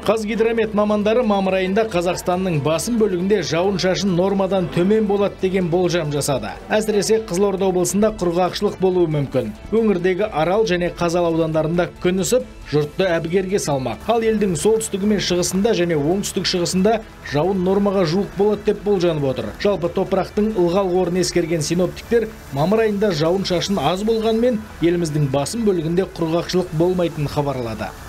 Қазгидромет мамандары мамыр айында Қазақстанның басым бөлігінде жауын-шашын нормадан төмен болады деген болжам жасады. Әсіресе Қызылорда облысында құрғақшылық болуы мүмкін. Өңірдегі Арал және Қазалы аудандарында күн ысып, жұртты әбігерге салмақ. Ал елдің солтүстігі мен шығысында және оңтүстік шығысында жауын нормаға жуық болады деп болжанып отыр. Жалпы топырақтың ылғал қорын ескерген синоптиктер мамыр айында жауын-шашын аз болғанмен еліміздің басым бөлігінде құрғақшылық болмайтынын хабарлады.